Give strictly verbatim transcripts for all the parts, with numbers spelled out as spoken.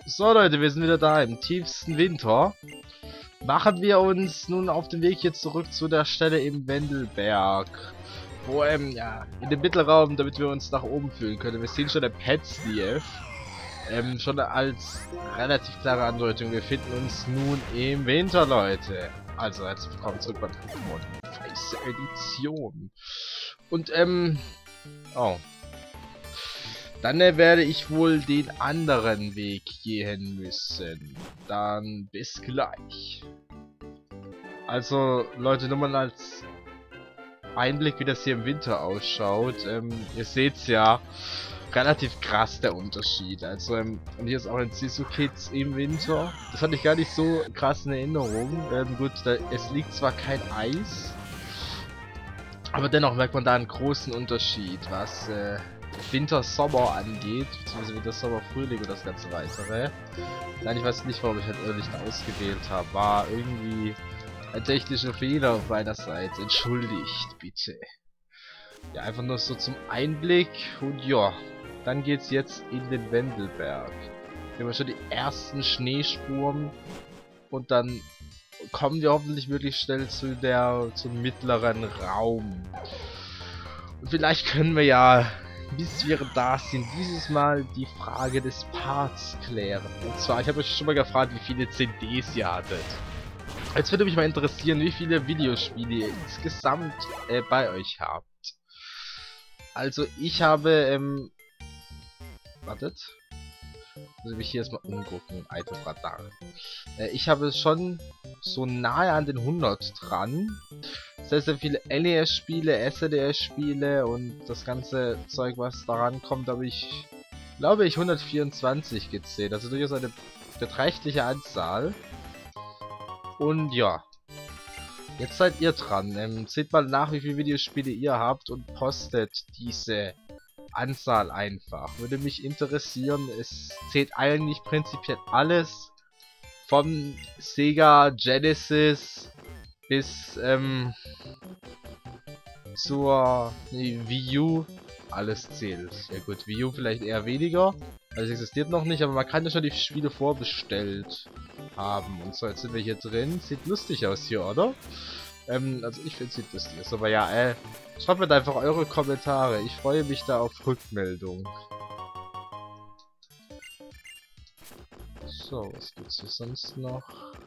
So Leute, wir sind wieder da im tiefsten Winter. Machen wir uns nun auf den Weg jetzt zurück zu der Stelle im Wendelberg. Wo, ähm, ja, in dem Mittelraum, damit wir uns nach oben fühlen können. Wir sehen schon der Petslief. Ähm, schon als relativ klare Andeutung. Wir finden uns nun im Winter, Leute. Also, herzlich willkommen zurück bei Pokémon Weiße Edition. Und, ähm, oh. Dann äh, werde ich wohl den anderen Weg gehen müssen. Dann bis gleich. Also, Leute, nur mal als Einblick, wie das hier im Winter ausschaut. Ähm, ihr seht's ja, relativ krass der Unterschied. Also, ähm, und hier ist auch ein Sisu-Kids im Winter. Das hatte ich gar nicht so krass in Erinnerung. Ähm, gut, da, es liegt zwar kein Eis, aber dennoch merkt man da einen großen Unterschied, was äh, Winter-Sommer angeht, beziehungsweise Winter-Sommer-Frühling und das ganze weitere. Nein, ich weiß nicht, warum ich halt Irrlicht ausgewählt habe. War irgendwie ein technischer Fehler auf meiner Seite. Entschuldigt, bitte. Ja, einfach nur so zum Einblick. Und ja, dann geht's jetzt in den Wendelberg. Wir haben schon die ersten Schneespuren. Und dann kommen wir hoffentlich möglichst schnell zu der, zum mittleren Raum. Und vielleicht können wir ja, bis wir da sind, dieses Mal die Frage des Parts klären. Und zwar, ich habe euch schon mal gefragt, wie viele C Ds ihr hattet. Jetzt würde mich mal interessieren, wie viele Videospiele ihr insgesamt äh, bei euch habt. Also ich habe, ähm... wartet. Muss ich mich hier erstmal umgucken. Itemradar. Äh, ich habe schon so nahe an den hundert dran. Sehr, sehr viele N E S-Spiele, S N E S-Spiele und das ganze Zeug, was daran kommt, habe ich, glaube ich, hundertvierundzwanzig gezählt. Also durchaus eine beträchtliche Anzahl. Und ja, jetzt seid ihr dran. Ähm, seht mal nach, wie viele Videospiele ihr habt und postet diese Anzahl einfach. Würde mich interessieren. Es zählt eigentlich prinzipiell alles. Vom Sega Genesis bis ähm, zur nee, Wii U. Alles zählt. Ja gut, Wii U vielleicht eher weniger. Also es existiert noch nicht, aber man kann ja schon die Spiele vorbestellt haben. Und so, jetzt sind wir hier drin. Sieht lustig aus hier, oder? Ähm, also ich finde es sieht lustig aus. Aber ja, äh, schreibt mir da einfach eure Kommentare. Ich freue mich da auf Rückmeldung. So, was gibt's hier sonst noch?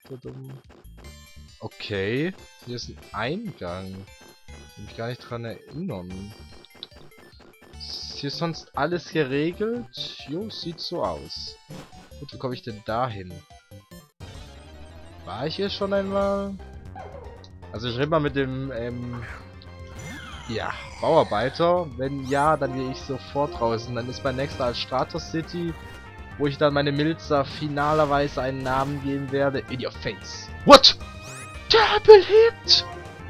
Okay, hier ist ein Eingang. Ich kann mich gar nicht dran erinnern. Ist hier sonst alles geregelt? Jo, sieht so aus. Gut, wie komme ich denn dahin? War ich hier schon einmal? Also ich rede mal mit dem, ähm, ja, Bauarbeiter. Wenn ja, dann gehe ich sofort draußen. Dann ist mein nächster als Stratos City, wo ich dann meine Milza finalerweise einen Namen geben werde. In your face. What? Double Hit!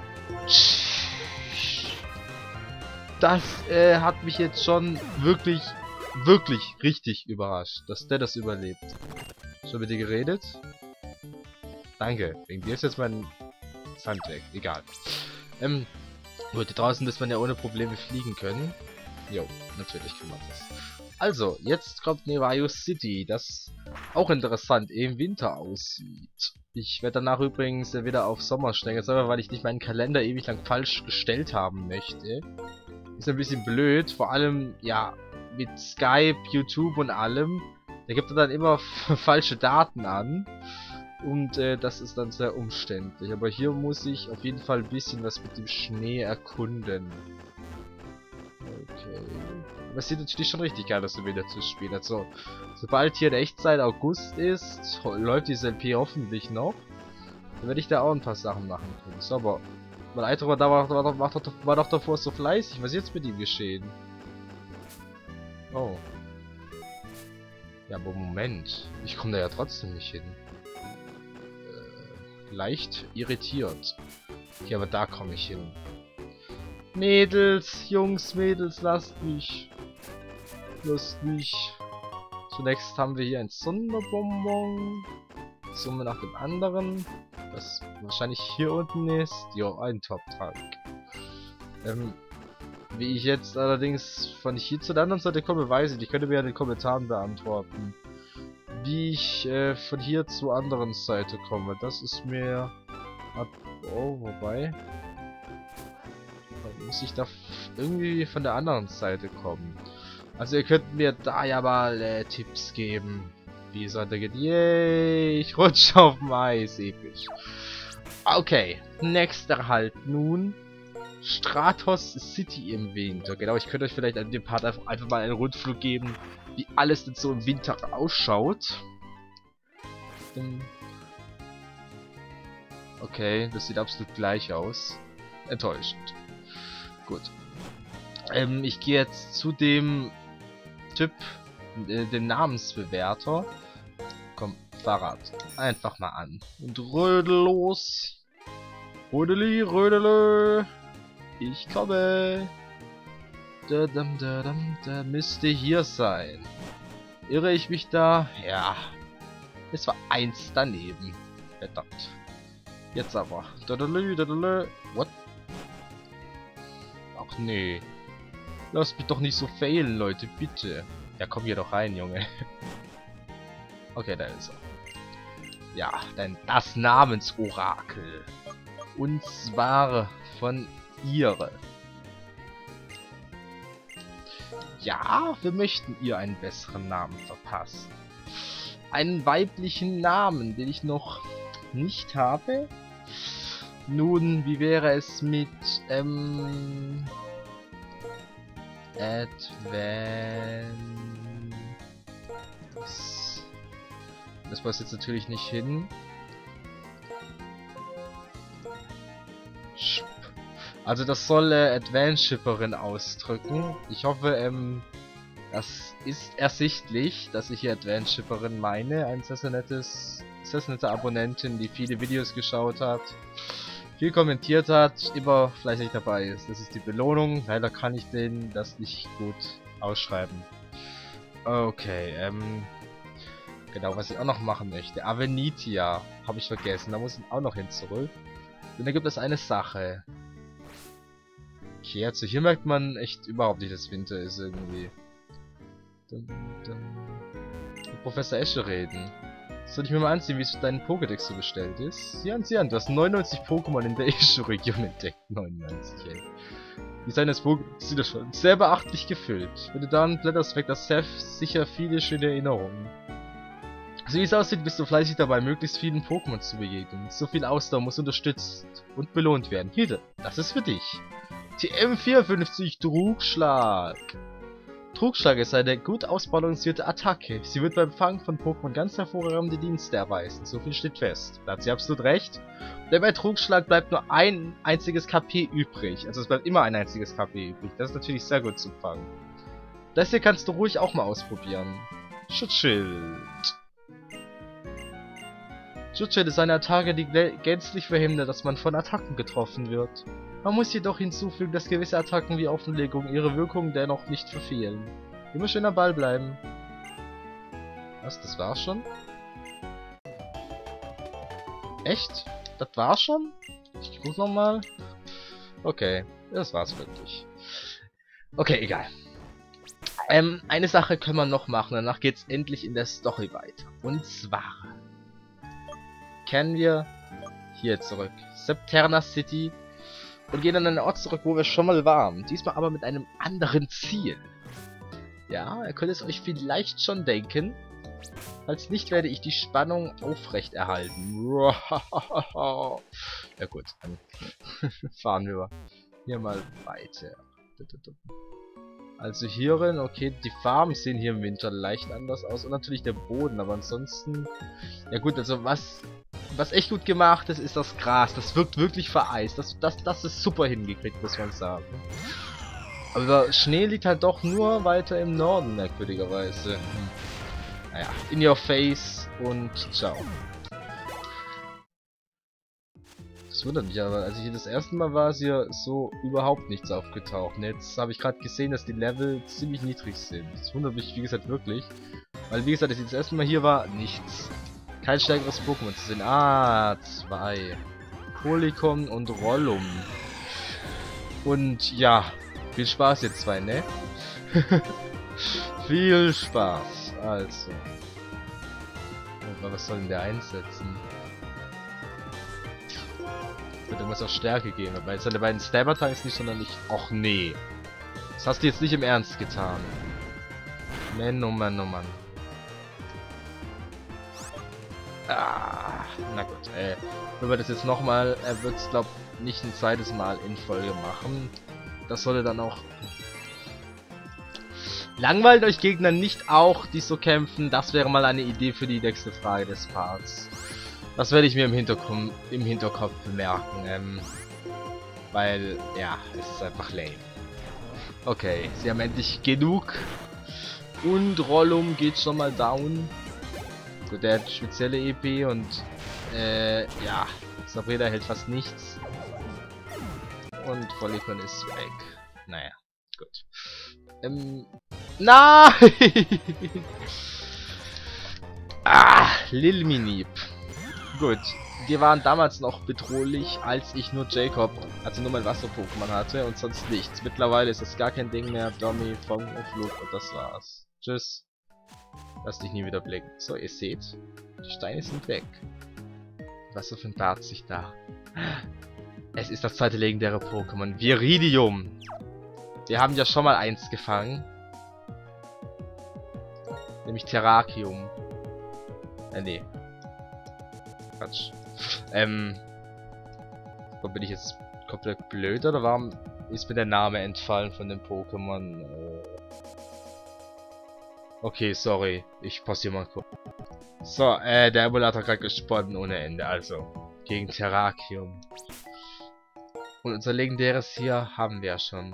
Das äh, hat mich jetzt schon wirklich, wirklich richtig überrascht, dass der das überlebt. Schon mit dir geredet? Danke. Wegen dir ist jetzt mein Sand weg. Egal. Ähm, gut, hier draußen müsste man ja ohne Probleme fliegen können. Jo, natürlich kann man das. Also, jetzt kommt Nevayo City, das auch interessant im Winter aussieht. Ich werde danach übrigens wieder auf Sommer stellen, jetzt aber weil ich nicht meinen Kalender ewig lang falsch gestellt haben möchte. Ist ein bisschen blöd, vor allem, ja, mit Skype, YouTube und allem. Da gibt er dann immer falsche Daten an. Und äh, das ist dann sehr umständlich. Aber hier muss ich auf jeden Fall ein bisschen was mit dem Schnee erkunden. Okay. Aber es sieht natürlich schon richtig geil aus, so wieder zu spielen. Also, sobald hier in Echtzeit August ist, läuft diese L P hoffentlich noch. Dann werde ich da auch ein paar Sachen machen können. So, aber mein Eindruck war, da war, war, war, war, doch, war doch davor so fleißig. Was ist jetzt mit ihm geschehen? Oh. Ja, aber Moment. Ich komme da ja trotzdem nicht hin. Äh, leicht irritiert. Okay, aber da komme ich hin. Mädels, Jungs, Mädels, lasst mich. Lasst mich. Zunächst haben wir hier ein Sonderbonbon. Summe nach dem anderen. Das wahrscheinlich hier unten ist. Jo, ein Top-Tank. Ähm, wie ich jetzt allerdings von hier zu der anderen Seite komme, weiß ich nicht. Ich könnte mir ja in den Kommentaren beantworten. wie ich äh, von hier zur anderen Seite komme. Das ist mir... Oh, wobei... Da muss ich da irgendwie von der anderen Seite kommen. Also ihr könnt mir da ja mal äh, Tipps geben. Wie es weitergeht. Yay, ich rutsche auf dem Eis. Episch. Okay, nächster halt nun. Stratos City im Winter. Genau, ich könnte euch vielleicht an dem Part einfach, einfach mal einen Rundflug geben, wie alles denn so im Winter ausschaut. Okay, das sieht absolut gleich aus. Enttäuschend. Gut. Ähm, ich gehe jetzt zu dem Typ, äh, dem Namensbewerter. Komm, Fahrrad. Einfach mal an. Und rödel los. Rödeli, rödele. Ich komme. Da, da, da, da, da müsste hier sein. Irre ich mich da? Ja. Es war eins daneben. Verdammt. Jetzt aber. Dadalü, dadalü. What? Ach nee. Lasst mich doch nicht so failen, Leute, bitte. Ja, komm hier doch rein, Junge. Okay, da ist er. Ja, denn das Namensorakel. Und zwar von Ihre. Ja, wir möchten ihr einen besseren Namen verpassen. Einen weiblichen Namen, den ich noch nicht habe. Nun, wie wäre es mit, ähm... Advance... Das passt jetzt natürlich nicht hin. Also das soll äh, Advanced Shipperin ausdrücken. Ich hoffe, ähm, das ist ersichtlich, dass ich hier Advanced Shipperin meine. Ein sehr, sehr nettes, sehr, sehr nette Abonnentin, die viele Videos geschaut hat, viel kommentiert hat, immer fleißig dabei ist. Das ist die Belohnung. Leider kann ich denen das nicht gut ausschreiben. Okay, ähm... Genau, was ich auch noch machen möchte. Avenitia habe ich vergessen. Da muss ich auch noch hin zurück. Und da gibt es eine Sache. Okay, also hier merkt man echt überhaupt nicht, dass Winter ist irgendwie. Dun, dun. Mit Professor Esche reden. Soll ich mir mal ansehen, wie es für deinen Pokédex so bestellt ist? Sieh an, sieh an, du hast neunundneunzig Pokémon in der Esche-Region entdeckt. neunundneunzig, ey. Die Design des Pokédex sind schon sehr beachtlich gefüllt. Wenn du dann blätterst, weckt das Seth sicher viele schöne Erinnerungen. So wie es aussieht, bist du fleißig dabei, möglichst vielen Pokémon zu begegnen. So viel Ausdauer muss unterstützt und belohnt werden. Hier, das ist für dich. T M vierundfünfzig Trugschlag. Trugschlag ist eine gut ausbalancierte Attacke. Sie wird beim Fangen von Pokémon ganz hervorragende Dienste erweisen. So viel steht fest. Da hat sie absolut recht. Denn bei Trugschlag bleibt nur ein einziges K P übrig. Also es bleibt immer ein einziges K P übrig. Das ist natürlich sehr gut zum Fangen. Das hier kannst du ruhig auch mal ausprobieren. Schutzschild. Schutzschild ist eine Attacke, die gänzlich verhindert, dass man von Attacken getroffen wird. Man muss jedoch hinzufügen, dass gewisse Attacken wie Offenlegung ihre Wirkung dennoch nicht verfehlen. Immer schön am Ball bleiben. Was, das war's schon? Echt? Das war's schon? Ich guck nochmal. Okay, das war's wirklich. Okay, egal. Ähm, eine Sache können wir noch machen, danach geht's endlich in der Story weiter. Und zwar kehren wir hier zurück. Septerna City. Und gehen an einen Ort zurück, wo wir schon mal waren. Diesmal aber mit einem anderen Ziel. Ja, ihr könnt es euch vielleicht schon denken. Falls nicht, werde ich die Spannung aufrechterhalten. Ja gut, dann fahren wir hier mal weiter. Also hierin, okay, die Farben sehen hier im Winter leicht anders aus. Und natürlich der Boden, aber ansonsten... Ja gut, also was... Was echt gut gemacht ist, ist das Gras. Das wirkt wirklich vereist. Das, das, das ist super hingekriegt, muss man sagen. Aber Schnee liegt halt doch nur weiter im Norden, merkwürdigerweise. Hm. Naja, in your face und ciao. Das wundert mich aber, als ich hier das erste Mal war, ist hier so überhaupt nichts aufgetaucht. Und jetzt habe ich gerade gesehen, dass die Level ziemlich niedrig sind. Das wundert mich, wie gesagt, wirklich. Weil, wie gesagt, als ich das erste Mal hier war, nichts. Kein stärkeres Pokémon zu sehen. Ah, zwei. Polycom und Rollum. Und ja, viel Spaß jetzt zwei, ne? Viel Spaß. Also. mal, was soll denn der einsetzen? Wird irgendwas auf Stärke gehen, weil seine beiden Stab-Attacks nicht, sondern nicht... Och nee. Das hast du jetzt nicht im Ernst getan. Mann, oh Mann, oh Mann. Ah, na gut, äh, wenn wir das jetzt nochmal, er wird es, glaube ich, nicht ein zweites Mal in Folge machen. Das sollte dann auch... Langweilt euch Gegner nicht auch, die so kämpfen? Das wäre mal eine Idee für die nächste Frage des Parts. Das werde ich mir im Hinterkopf, im Hinterkopf bemerken, ähm, weil, ja, es ist einfach lame. Okay, sie haben endlich genug. Und Rollum geht schon mal down. Gut, der hat spezielle E P und, äh, ja, Sabrina hält fast nichts. Und Vollikon ist weg. Naja, gut. Ähm, nein! Ah, Lil Minip. Gut, die waren damals noch bedrohlich, als ich nur Jacob, also nur mein Wasser-Pokémon hatte und sonst nichts. Mittlerweile ist das gar kein Ding mehr. Dummy, Fong und Flug und das war's. Tschüss. Lass dich nie wieder blicken. So, ihr seht, die Steine sind weg. Was offenbart sich da? Es ist das zweite legendäre Pokémon, Viridium. Wir haben ja schon mal eins gefangen. Nämlich Terrakium. Äh, nee. Quatsch. Ähm. Wo bin ich jetzt komplett blöd oder warum ist mir der Name entfallen von dem Pokémon? Äh okay, sorry. Ich pausiere mal kurz. So, äh, der Emulator hat gerade gesponnen ohne Ende. Also, gegen Terrakium. Und unser legendäres hier haben wir schon.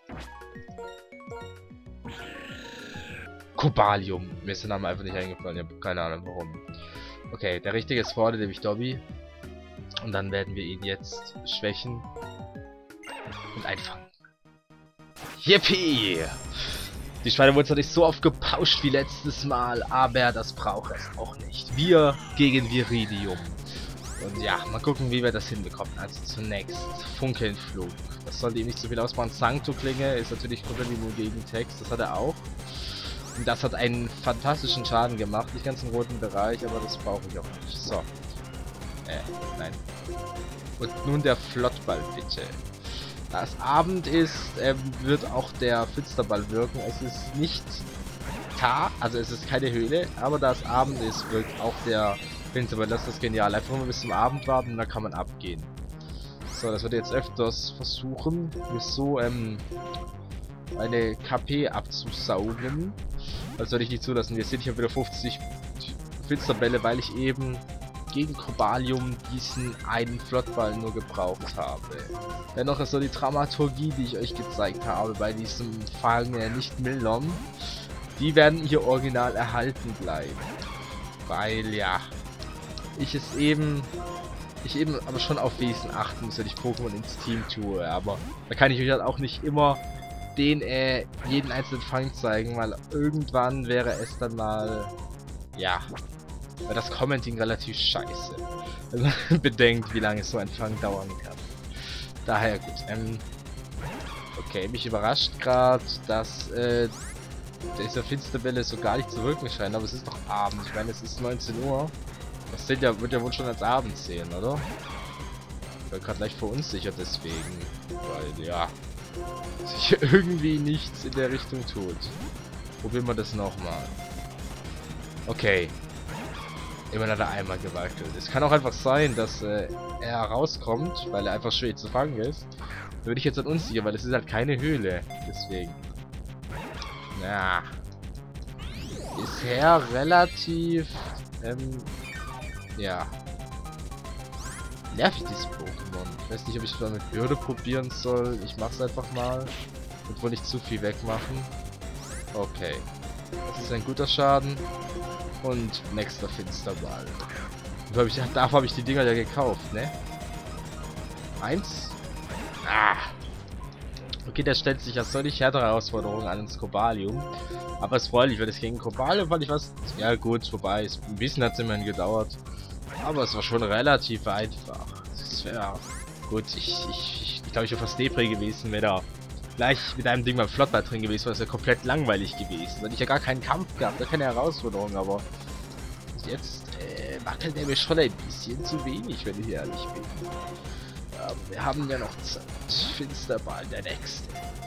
Cobalium. Mir ist der Name einfach nicht eingefallen. Ich habe keine Ahnung warum. Okay, der richtige ist vorne, nämlich Dobby. Und dann werden wir ihn jetzt schwächen. Und einfangen. Yippie! Die Schweine wurden zwar nicht so oft gepauscht wie letztes Mal, aber das braucht es auch nicht. Wir gegen Viridium. Und ja, mal gucken, wie wir das hinbekommen. Also zunächst Funkelnflug. Das sollte ihm nicht so viel ausmachen. Sancto-Klinge ist natürlich komplett immun gegen Text. Das hat er auch. Und das hat einen fantastischen Schaden gemacht. Nicht ganz im roten Bereich, aber das brauche ich auch nicht. So. Äh, nein. Und nun der Flottball, bitte. Da es Abend ist, ähm, wird auch der Finsterball wirken. Es ist nicht K, also es ist keine Höhle, aber da es Abend ist, wirkt auch der Finsterball. Das ist genial. Einfach mal bis zum Abend warten und dann kann man abgehen. So, das wird jetzt öfters versuchen, mir so ähm, eine K P abzusaugen. Das werde ich nicht zulassen. Ihr seht, ich habe wieder fünfzig Finsterbälle, weil ich eben gegen Cobalium diesen einen Flottball nur gebraucht habe. Dennoch ist so die Dramaturgie, die ich euch gezeigt habe, bei diesem Fallen ja nicht mildern. Die werden hier original erhalten bleiben. Weil, ja, ich es eben, ich eben aber schon auf Wesen achten muss, wenn ich Pokémon ins Team tue. Aber da kann ich euch halt auch nicht immer den, äh, jeden einzelnen Fang zeigen, weil irgendwann wäre es dann mal, ja, weil das Commenting relativ scheiße. Wenn man bedenkt, wie lange so ein Fang dauern kann. Daher gut. Ähm, okay, mich überrascht gerade, dass äh, dieser Finsterbälle so gar nicht zu wirken scheint, aber es ist doch Abend. Ich meine, es ist neunzehn Uhr. Das wird ja, wird ja wohl schon als Abend sehen, oder? Ich bin gerade leicht verunsichert deswegen. Weil, ja, sich irgendwie nichts in der Richtung tut. Probieren wir das nochmal. Okay. Immer hat er einmal gewackelt. Es kann auch einfach sein, dass äh, er rauskommt, weil er einfach schwer zu fangen ist. Da würde ich jetzt halt unsicher, weil es ist halt keine Höhle. Deswegen. Na. Bisher relativ, ähm, ja. Nervig dieses Pokémon. Ich weiß nicht, ob ich es mal mit Bürde probieren soll. Ich mach's einfach mal. Und wohl nicht zu viel wegmachen. Okay. Das ist ein guter Schaden. Und nächster Finsterball. Hab ich, dafür habe ich die Dinger ja gekauft, ne? Eins. Ah. Okay, der stellt sich ja solch härtere Herausforderungen an ins Cobalium. Aber es freut mich, weil das gegen Cobalium fand ich was. Ja gut, vorbei. Ein bisschen hat es immerhin gedauert. Aber es war schon relativ einfach. Das wäre gut. Ich ich, ich glaube, ich wäre fast Depre gewesen, wenn er gleich mit einem Ding beim Flottball drin gewesen wäre. Das wäre komplett langweilig gewesen. Dann hätte ich ja gar keinen Kampf gehabt, gar keine Herausforderung, aber jetzt äh, wackelt er mir schon ein bisschen zu wenig, wenn ich ehrlich bin. Aber wir haben ja noch Zeit. Finsterball, der nächste.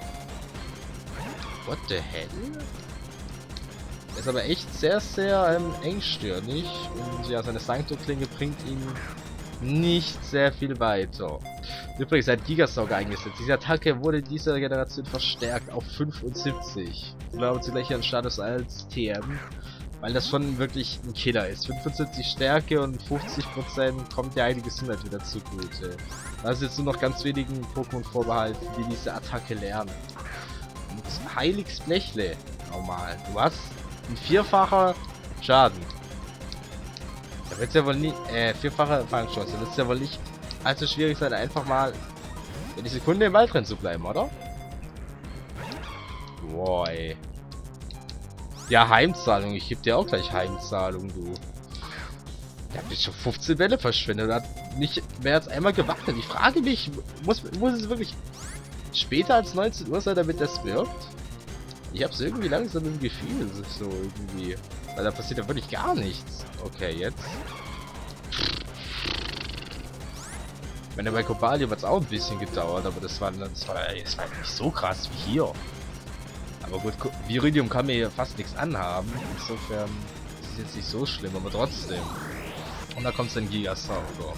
What the hell? Er ist aber echt sehr, sehr ähm, engstirnig. Und ja, seine Sancto-Klinge bringt ihn nicht sehr viel weiter. Übrigens hat Gigasauger eingesetzt. Diese Attacke wurde in dieser Generation verstärkt auf fünfundsiebzig. Ich glaube zu gleichen Status als T M. Weil das schon wirklich ein Killer ist. fünfundsiebzig Stärke und fünfzig Prozent kommt ja einige Gesundheit wieder zugute. Da ist jetzt nur noch ganz wenigen Pokémon vorbehalten, die diese Attacke lernen. Und Heiligs Blechle. Normal. Du hast ein vierfacher Schaden. Da wird es ja wohl nicht, äh, vierfache Fangchance. Da wird es ja wohl nicht allzu schwierig sein, einfach mal in die Sekunde im Wald drin zu bleiben, oder? Boah, ey. Ja, Heimzahlung. Ich gebe dir auch gleich Heimzahlung, du. Der hat jetzt schon fünfzehn Bälle verschwendet und hat nicht mehr als einmal gewackelt. Ich frage mich, muss, muss es wirklich später als neunzehn Uhr sein, damit das wirkt? Ich hab's irgendwie langsam im Gefühl, so irgendwie. Weil da passiert ja wirklich gar nichts. Okay, jetzt. Ich meine, bei Cobalium hat es auch ein bisschen gedauert, aber das war, das war, das war nicht so krass wie hier. Aber gut, Viridium kann mir fast nichts anhaben. Insofern ist es jetzt nicht so schlimm, aber trotzdem. Und da kommt dann Gigasauger.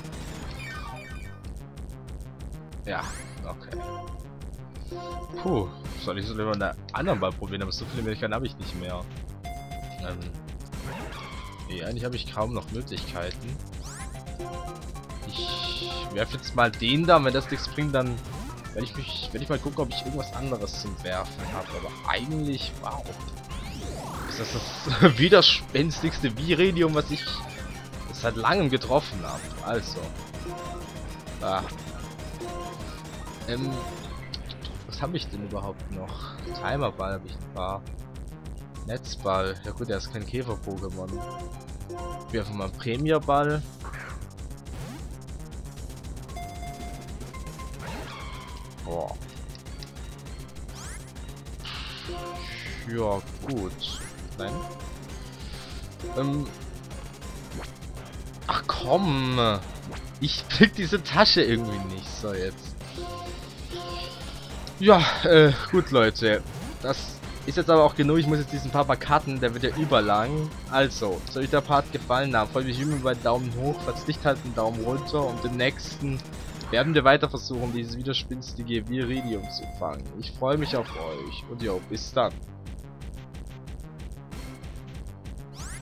Ja, okay. Puh, soll ich so lieber eine anderen Ball probieren, aber so viele Möglichkeiten habe ich nicht mehr. Ähm. Nee, eigentlich habe ich kaum noch Möglichkeiten. Ich werfe jetzt mal den da, wenn das nichts bringt, dann werde ich mich, werde ich mal gucken, ob ich irgendwas anderes zum Werfen habe. Aber eigentlich, wow. Ist das das widerspenstigste Viridium, was ich seit langem getroffen habe. Also. Ah. Ähm. Was habe ich denn überhaupt noch? Timerball habe ich ein paar. Netzball. Ja gut, der ist kein Käfer-Pokémon. Wir einfach mal Premierball. Boah. Ja, gut. Nein. Ähm. Ach komm. Ich krieg diese Tasche irgendwie nicht. So, jetzt. Ja, äh, gut, Leute. Das ist jetzt aber auch genug. Ich muss jetzt diesen Papa cutten. Der wird ja überlang. Also, soll euch der Part gefallen haben, freut mich immer über einen Daumen hoch. Falls nicht, halt einen Daumen runter. Und im nächsten werden wir weiter versuchen, dieses widerspinstige Viridium zu fangen. Ich freue mich auf euch. Und ja, bis dann.